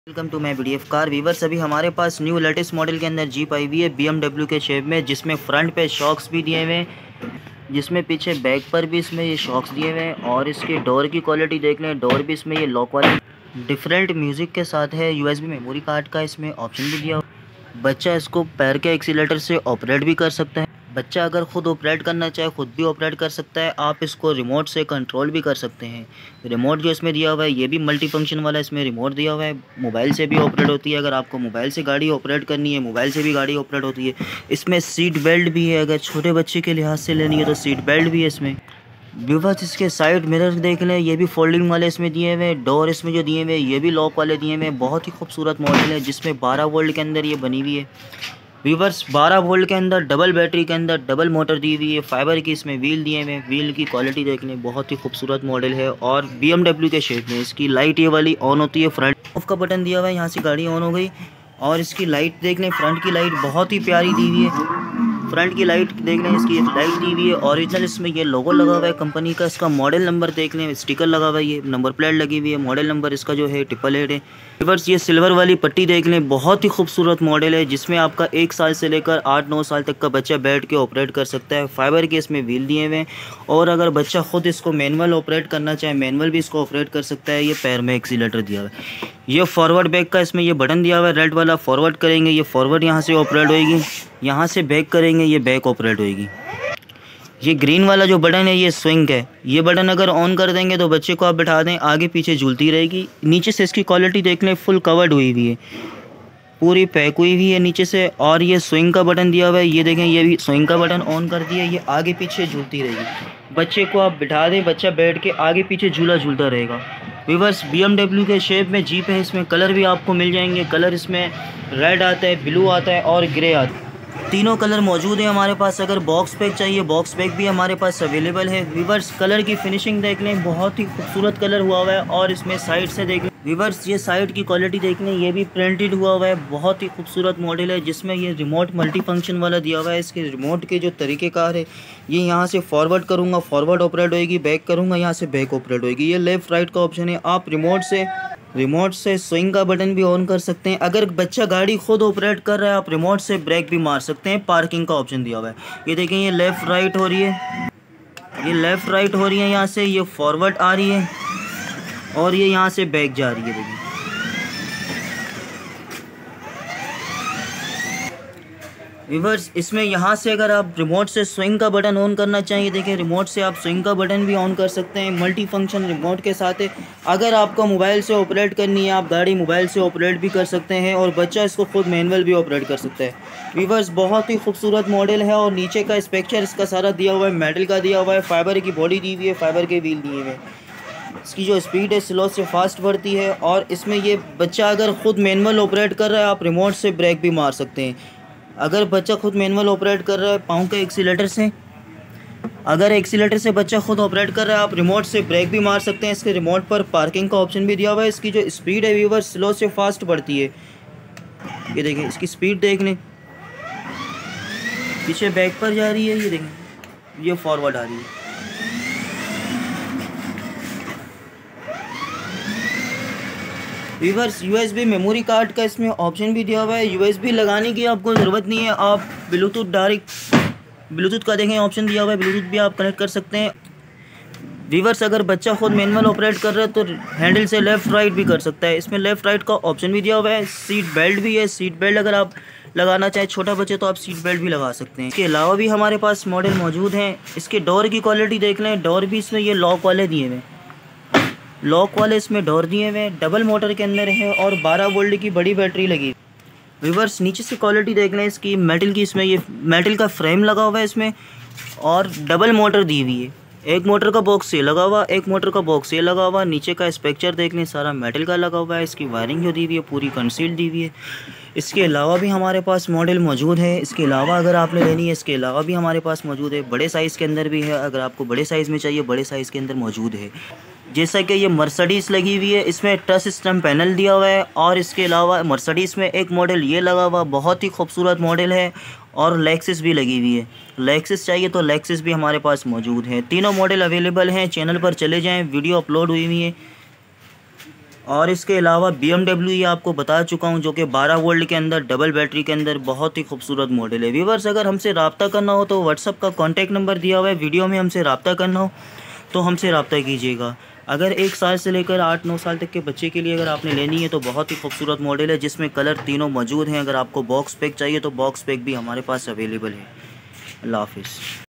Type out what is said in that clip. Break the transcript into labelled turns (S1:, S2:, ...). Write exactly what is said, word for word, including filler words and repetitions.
S1: Welcome to my video car viewers. अभी हमारे पास new latest model के अंदर जीप आई हुई है बी एम डब्ल्यू के शेप में, जिसमें फ्रंट पे शॉक्स भी दिए हुए हैं, जिसमें पीछे बैक पर भी इसमें ये शॉक्स दिए हुए हैं। और इसके डोर की क्वालिटी देख लें, डोर भी इसमें ये लॉक वाले डिफरेंट म्यूज़िक के साथ है। U S B memory card का इसमें ऑप्शन भी दिया हुआ। बच्चा इसको पैर के एक्सीलेटर से ऑपरेट भी कर सकता है। बच्चा अगर ख़ुद ऑपरेट करना चाहे खुद भी ऑपरेट कर सकता है। आप इसको रिमोट से कंट्रोल भी कर सकते हैं। रिमोट जो इसमें दिया हुआ है ये भी मल्टी फंक्शन वाला इसमें रिमोट दिया हुआ है। मोबाइल से भी ऑपरेट होती है, अगर आपको मोबाइल से गाड़ी ऑपरेट करनी है मोबाइल से भी गाड़ी ऑपरेट होती है। इसमें सीट बेल्ट भी है, अगर छोटे बच्चे के लिहाज से लेनी है तो सीट बेल्ट भी है इसमें। व्यूअर्स इसके साइड मिरर देख लें, ये भी फोल्डिंग वाले इसमें दिए हुए हैं। डोर इसमें जो दिए हुए हैं ये भी लॉक वाले दिए हुए हैं। बहुत ही खूबसूरत मॉडल है जिसमें बारह वोल्ट के अंदर ये बनी हुई है। व्यूअर्स बारह वोल्ट के अंदर डबल बैटरी के अंदर डबल मोटर दी हुई है। फाइबर की इसमें व्हील दिए हुए हैं। व्हील की क्वालिटी देख लें, बहुत ही खूबसूरत मॉडल है और बी एम डब्ल्यू के शेप में। इसकी लाइट ये वाली ऑन होती है, फ्रंट ऑफ का बटन दिया हुआ है, यहाँ से गाड़ी ऑन हो गई। और इसकी लाइट देख लें, फ्रंट की लाइट बहुत ही प्यारी दी हुई है। फ्रंट की लाइट देख लें, इसकी लाइट दी हुई है ओरिजिनल। इसमें ये लोगो लगा हुआ है कंपनी का। इसका मॉडल नंबर देख लें, स्टिकर लगा हुआ है, ये नंबर प्लेट लगी हुई है। मॉडल नंबर इसका जो है ट्रिपल एट है। व्यूअर्स ये सिल्वर वाली पट्टी देख लें, बहुत ही खूबसूरत मॉडल है जिसमें आपका एक साल से लेकर आठ नौ साल तक का बच्चा बैठ के ऑपरेट कर सकता है। फाइबर के इसमें व्हील दिए हुए हैं। और अगर बच्चा खुद इसको मैनुअल ऑपरेट करना चाहे मैनुअल भी इसको ऑपरेट कर सकता है। ये पैर में एक्सीलेटर दिया हुआ है। ये फॉरवर्ड बैक का इसमें ये बटन दिया हुआ है रेड वाला। फॉरवर्ड करेंगे ये फॉरवर्ड यहाँ से ऑपरेट होएगी, यहाँ से बैक करेंगे ये बैक ऑपरेट होएगी। ये ग्रीन वाला जो बटन है ये स्विंग है। ये बटन अगर ऑन कर देंगे तो बच्चे को आप बिठा दें, आगे पीछे झूलती रहेगी। नीचे से इसकी क्वालिटी देख लें, फुल कवर्ड हुई हुई है, पूरी पैक हुई हुई है नीचे से। और ये स्विंग का बटन दिया हुआ है, ये देखें ये भी स्विंग का बटन ऑन कर दिया, ये आगे पीछे झूलती रहेगी। बच्चे को आप बिठा दें, बच्चा बैठ के आगे पीछे झूला झूलता रहेगा। व्यूअर्स बी एम डब्ल्यू के शेप में जीप है। इसमें कलर भी आपको मिल जाएंगे। कलर इसमें रेड आता है, ब्लू आता है और ग्रे आता है। तीनों कलर मौजूद है हमारे पास। अगर बॉक्स पैक चाहिए बॉक्स पैक भी हमारे पास अवेलेबल है। व्यूअर्स कलर की फिनिशिंग देख लें, बहुत ही खूबसूरत कलर हुआ हुआ है। और इसमें साइड से देख लें व्यूअर्स, ये साइड की क्वालिटी देख लें, ये भी प्रिंटेड हुआ हुआ है। बहुत ही खूबसूरत मॉडल है जिसमें ये रिमोट मल्टी फंक्शन वाला दिया हुआ है। इसके रिमोट के जो तरीक़ेकार है, ये यहाँ से फॉरवर्ड करूँगा फॉरवर्ड ऑपरेट होएगी, बैक करूँगा यहाँ से बैक ऑपरेट होएगी। ये लेफ़्ट राइट का ऑप्शन है। आप रिमोट से रिमोट से स्विंग का बटन भी ऑन कर सकते हैं। अगर बच्चा गाड़ी खुद ऑपरेट कर रहा है आप रिमोट से ब्रेक भी मार सकते हैं। पार्किंग का ऑप्शन दिया हुआ है। ये देखें ये लेफ़्ट राइट हो रही है, ये लेफ़्ट राइट हो रही है, यहाँ से ये फॉरवर्ड आ रही है और ये यहाँ से बैक जा रही है। देखिए व्यूअर्स इसमें यहाँ से अगर आप रिमोट से स्विंग का बटन ऑन करना चाहिए, देखिए रिमोट से आप स्विंग का बटन भी ऑन कर सकते हैं। मल्टी फंक्शन रिमोट के साथ है। अगर आपको मोबाइल से ऑपरेट करनी है आप गाड़ी मोबाइल से ऑपरेट भी कर सकते हैं और बच्चा इसको खुद मैनुअल भी ऑपरेट कर सकता है। व्यूअर्स बहुत ही खूबसूरत मॉडल है। और नीचे का स्ट्रक्चर इसका सारा दिया हुआ है, मेटल का दिया हुआ है। फाइबर की बॉडी दी हुई है, फाइबर के व्हील दिए हुए हैं। इसकी जो स्पीड है स्लो से फास्ट बढ़ती है। और इसमें ये बच्चा अगर ख़ुद मैनुअल ऑपरेट कर रहा है आप रिमोट से ब्रेक भी मार सकते हैं। अगर बच्चा खुद मैनुअल ऑपरेट कर रहा है पाँव के एक्सीलेटर से, अगर एक्सीलेटर से बच्चा खुद ऑपरेट कर रहा है आप रिमोट से ब्रेक भी मार सकते हैं। इसके रिमोट पर पार्किंग का ऑप्शन भी दिया हुआ है। इसकी जो स्पीड है व्यूअर स्लो से फास्ट बढ़ती है। ये देखें इसकी स्पीड देख लें, पीछे बैक पर जा रही है, ये देखें ये फॉरवर्ड आ रही है। Viewers U S B memory card का इसमें ऑप्शन भी दिया हुआ है। यू एस बी लगाने की आपको ज़रूरत नहीं है, आप ब्लूटूथ डायरेक्ट ब्लूटूथ का देखें ऑप्शन दिया हुआ है, ब्लूटूथ भी आप कनेक्ट कर सकते हैं। व्यूअर्स अगर बच्चा खुद मैनुअल ऑपरेट कर रहा है तो हैंडल से लेफ़्ट राइट भी कर सकता है। इसमें लेफ़्ट राइट का ऑप्शन भी दिया हुआ है। सीट बेल्ट भी है, सीट बेल्ट अगर आप लगाना चाहें छोटा बच्चे तो आप सीट बेल्ट भी लगा सकते हैं। इसके अलावा भी हमारे पास मॉडल मौजूद हैं। इसके डोर की क्वालिटी देख लें, डोर भी इसमें ये लॉक वाले दिए हुए हैं, लॉक वाले इसमें डोर दिए हुए हैं। डबल मोटर के अंदर है और बारह वोल्ट की बड़ी बैटरी लगी। व्यूअर्स नीचे से क्वालिटी देख लें इसकी, मेटल की इसमें ये मेटल का फ्रेम लगा हुआ है इसमें और डबल मोटर दी हुई है। एक मोटर का बॉक्स ये लगा हुआ, एक मोटर का बॉक्स ये लगा हुआ। नीचे का स्ट्रक्चर देख लें सारा मेटल का लगा हुआ है। इसकी वायरिंग जो दी हुई है पूरी कंसील्ड दी हुई है। इसके अलावा भी हमारे पास मॉडल मौजूद है। इसके अलावा अगर आपने लेनी है इसके अलावा भी हमारे पास मौजूद है। बड़े साइज़ के अंदर भी है, अगर आपको बड़े साइज़ में चाहिए बड़े साइज़ के अंदर मौजूद है। जैसा कि ये मर्सिडीज़ लगी हुई है, इसमें टच सिस्टम पैनल दिया हुआ है। और इसके अलावा मर्सिडीज़ में एक मॉडल ये लगा हुआ, बहुत ही खूबसूरत मॉडल है। और लेक्सिस भी लगी हुई है। लेक्सिस चाहिए तो लेक्सिस भी हमारे पास मौजूद है। तीनों मॉडल अवेलेबल हैं। चैनल पर चले जाएं, वीडियो अपलोड हुई हुई है। और इसके अलावा बी एम डब्ल्यू ये आपको बता चुका हूँ, जो कि बारह वोल्ट के अंदर डबल बैटरी के अंदर बहुत ही खूबसूरत मॉडल है। व्यूअर्स, अगर हमसे रब्ता करना हो तो व्हाट्सअप का कॉन्टैक्ट नंबर दिया हुआ है वीडियो में, हमसे रब्ता करना हो तो हमसे रब्ता कीजिएगा। अगर एक साल से लेकर आठ नौ साल तक के बच्चे के लिए अगर आपने लेनी है तो बहुत ही खूबसूरत मॉडल है, जिसमें कलर तीनों मौजूद हैं। अगर आपको बॉक्स पैक चाहिए तो बॉक्स पैक भी हमारे पास अवेलेबल है। अल्लाह हाफिज़।